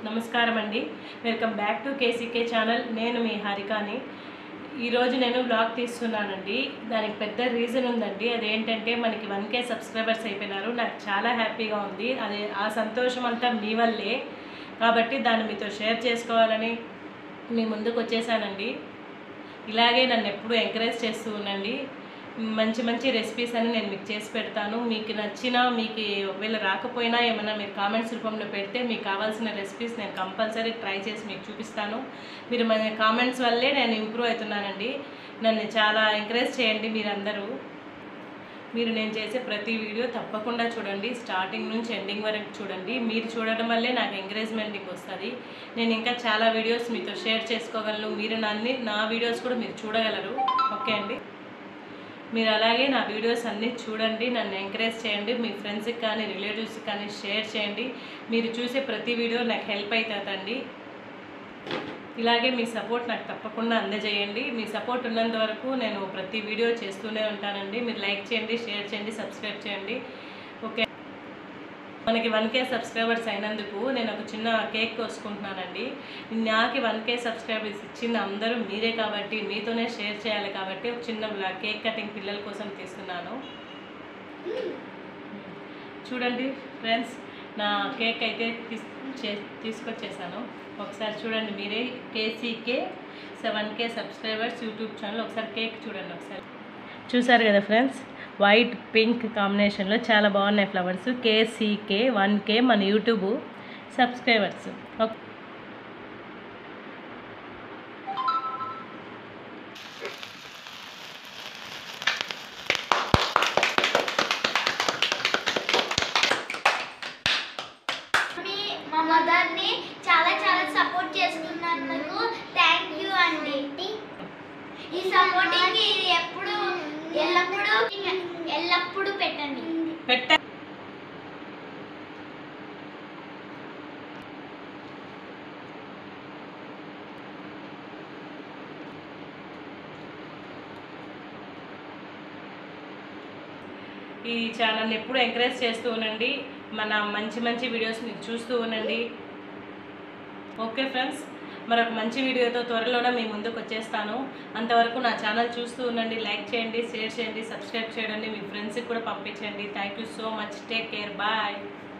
నమస్కారం అండి. Welcome back to KCK channel. నేను మీ హారికాని. ఈరోజు నేను బ్లాగ్ తీస్తున్నానండి. దానికి పెద్ద రీజన్ ఉందండి. అదేంటంటే మనకి 1K సబ్స్క్రైబర్స్ అయిపోయినారు. నాకు చాలా హ్యాపీగా ఉంది. ఆ సంతోషం అంతా మీ వల్లే కాబట్టి దాన్ని మీతో షేర్ చేసుకోవాలని మీ ముందుకు వచ్చేసానండి. ఇలాగే నన్ను ఎప్పుడూ ఎంకరేజ్ చేస్తూ ఉండండి. మంచి మంచి రెసిపీస్ అని నేను మీకు చేసి పెడతాను. మీకు నచ్చినా మీకు ఒకవేళ రాకపోయినా ఏమైనా మీరు కామెంట్స్ రూపంలో పెడితే మీకు కావాల్సిన రెసిపీస్ నేను కంపల్సరీ ట్రై చేసి మీకు చూపిస్తాను. మీరు మన కామెంట్స్ వల్లే నేను ఇంప్రూవ్ అవుతున్నానండి. నన్ను చాలా ఎంకరేజ్ చేయండి మీరందరూ. మీరు నేను చేసే ప్రతి వీడియో తప్పకుండా చూడండి. స్టార్టింగ్ నుంచి ఎండింగ్ వరకు చూడండి. మీరు చూడడం వల్లే నాకు ఎంకరేజ్మెంటింగ్ వస్తుంది. నేను ఇంకా చాలా వీడియోస్ మీతో షేర్ చేసుకోగలను. మీరు నా వీడియోస్ కూడా మీరు చూడగలరు. ఓకే అండి. మీరు అలాగే నా వీడియోస్ అన్నీ చూడండి, నన్ను ఎంకరేజ్ చేయండి. మీ ఫ్రెండ్స్కి కానీ రిలేటివ్స్కి కానీ షేర్ చేయండి. మీరు చూసే ప్రతి వీడియో నాకు హెల్ప్ అవుతుందండి. ఇలాగే మీ సపోర్ట్ నాకు తప్పకుండా అందజేయండి. మీ సపోర్ట్ ఉన్నంత వరకు నేను ప్రతి వీడియో చేస్తూనే ఉంటానండి. మీరు లైక్ చేయండి, షేర్ చేయండి, సబ్స్క్రైబ్ చేయండి. ఓకే, మనకి 1K సబ్స్క్రైబర్స్ అయినందుకు నేను ఒక చిన్న కేక్ కోసుకుంటున్నానండి. నాకు 1K సబ్స్క్రైబర్స్ ఇచ్చింది అందరూ మీరే కాబట్టి మీతోనే షేర్ చేయాలి కాబట్టి ఒక చిన్న కేక్ కటింగ్ పిల్లల కోసం తీస్తున్నాను. చూడండి ఫ్రెండ్స్, నా కేక్ అయితే తీసుకొచ్చేసాను. ఒకసారి చూడండి మీరే. KCK 1K subscribers YouTube channel. ఒకసారి కేక్ చూడండి. ఒకసారి చూసారు కదా ఫ్రెండ్స్, వైట్ పింక్ కాంబినేషన్లో చాలా బాగున్నాయి ఫ్లవర్స్. కేసీకే 1K మన యూట్యూబ్ సబ్స్క్రైబర్స్. ఓకే, మా మదర్ని చాలా చాలా సపోర్ట్ చేస్తున్నందుకు థ్యాంక్ యూ అండి. ఈ సపోర్టింగ్ ఇది ఎల్లప్పుడూ పెట్టండి. ఈ ఛానల్ని ఎప్పుడు ఎంకరేజ్ చేస్తూ ఉండండి. మన మంచి మంచి వీడియోస్ మీరు చూస్తూ ఉండండి. ఓకే ఫ్రెండ్స్, మరొక మంచి వీడియోతో త్వరలోనే మీ ముందుకు వచ్చేస్తాను. అంతవరకు నా ఛానల్ చూస్తూ ఉండండి. లైక్ చేయండి, షేర్ చేయండి, సబ్స్క్రైబ్ చేయండి, మీ ఫ్రెండ్స్కి కూడా పంపించండి. Thank you so much. Take care. Bye.